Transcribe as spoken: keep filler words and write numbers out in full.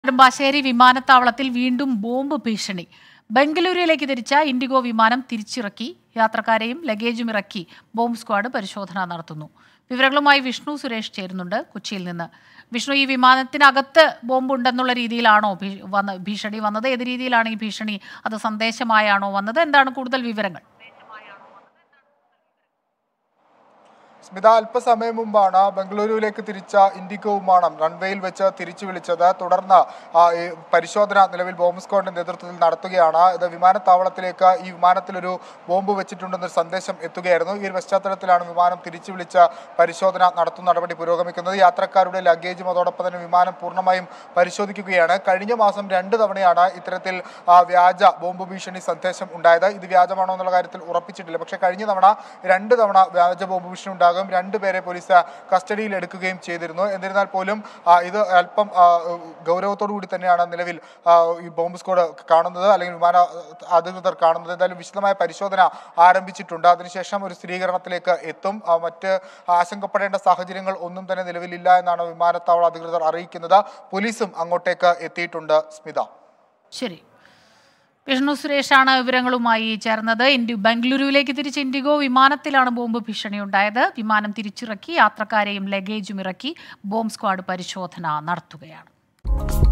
നെടുമ്പാശ്ശേരി വിമാനത്താവളത്തിൽ വീണ്ടും ബോംബ് ഭീഷണി. ബംഗളൂരുവിലേക്ക് തിരിച്ച ഇൻഡിഗോ വിമാനം തിരിച്ചിറക്കി. യാത്രക്കാരെയും ലഗേജും ഇറക്കി ബോംബ് സ്ക്വാഡ് പരിശോധന നടത്തുന്നു. വിവരങ്ങളുമായി വിഷ്ണു സുരേഷ് ചേരുന്നുണ്ട് കൊച്ചിയിൽ നിന്ന്. വിഷ്ണു, ഈ വിമാനത്തിനകത്ത് ബോംബ് ഉണ്ടെന്നുള്ള രീതിയിലാണോ ഭീഷണി വന്നത്? ഏത് രീതിയിലാണ് ഈ ഭീഷണി? അത് സന്ദേശമായാണോ വന്നത്? എന്താണ് കൂടുതൽ വിവരങ്ങൾ? സ്മിത, അല്പസമയം മുമ്പാണ് ബംഗളൂരുവിലേക്ക് തിരിച്ച ഇൻഡിഗോ വിമാനം റൺവേയിൽ വെച്ച് തിരിച്ചു വിളിച്ചത്. തുടർന്ന് പരിശോധന നിലവിൽ ബോംബ് സ്ക്വാഡിന്റെ നേതൃത്വത്തിൽ നടത്തുകയാണ്. ഇത് വിമാനത്താവളത്തിലേക്ക് ഈ വിമാനത്തിലൊരു ബോംബ് വെച്ചിട്ടുണ്ടെന്നൊരു സന്ദേശം എത്തുകയായിരുന്നു. ഈ ഒരു പശ്ചാത്തലത്തിലാണ് വിമാനം തിരിച്ചു വിളിച്ച് പരിശോധന നടത്തുന്ന നടപടി പുരോഗമിക്കുന്നത്. യാത്രക്കാരുടെ ലഗേജും അതോടൊപ്പം തന്നെ വിമാനം പൂർണ്ണമായും പരിശോധിക്കുകയാണ്. കഴിഞ്ഞ മാസം രണ്ട് തവണയാണ് ഇത്തരത്തിൽ വ്യാജ ബോംബ് ഭീഷണി സന്ദേശം ഉണ്ടായത്. ഇത് വ്യാജമാണോ എന്നുള്ള കാര്യത്തിൽ ഉറപ്പിച്ചിട്ടില്ല. പക്ഷേ കഴിഞ്ഞ തവണ രണ്ട് തവണ വ്യാജ ബോംബ് ഭീഷണി ഉണ്ടാകും. രണ്ടുപേരെ പോലീസ് കസ്റ്റഡിയിൽ എടുക്കുകയും ചെയ്തിരുന്നു. എന്നിരുന്നാൽ പോലും ഇത് അല്പം ഗൗരവത്തോടു കൂടി തന്നെയാണ് നിലവിൽ ഈ ബോംബ് സ്ക്വാഡ് കാണുന്നത്, അല്ലെങ്കിൽ വിമാന അധികൃതർ കാണുന്നത്. എന്തായാലും വിശദമായ പരിശോധന ആരംഭിച്ചിട്ടുണ്ട്. അതിനുശേഷം ഒരു സ്ഥിരീകരണത്തിലേക്ക് എത്തും. മറ്റ് ആശങ്കപ്പെടേണ്ട സാഹചര്യങ്ങൾ ഒന്നും തന്നെ നിലവിലില്ല എന്നാണ് വിമാനത്താവള അധികൃതർ അറിയിക്കുന്നത്. പോലീസും അങ്ങോട്ടേക്ക് എത്തിയിട്ടുണ്ട്. സ്മിത, ശരി. വിഷ്ണു സുരേഷാണ് വിവരങ്ങളുമായി ചേർന്നത്. ഇന്ത്യ ബംഗളൂരുവിലേക്ക് തിരിച്ച ഇൻഡിഗോ വിമാനത്തിലാണ് ബോംബ് ഭീഷണി ഉണ്ടായത്. വിമാനം തിരിച്ചിറക്കി. യാത്രക്കാരെയും ലഗേജും ഇറക്കി ബോംബ് സ്ക്വാഡ് പരിശോധന നടത്തുകയാണ്.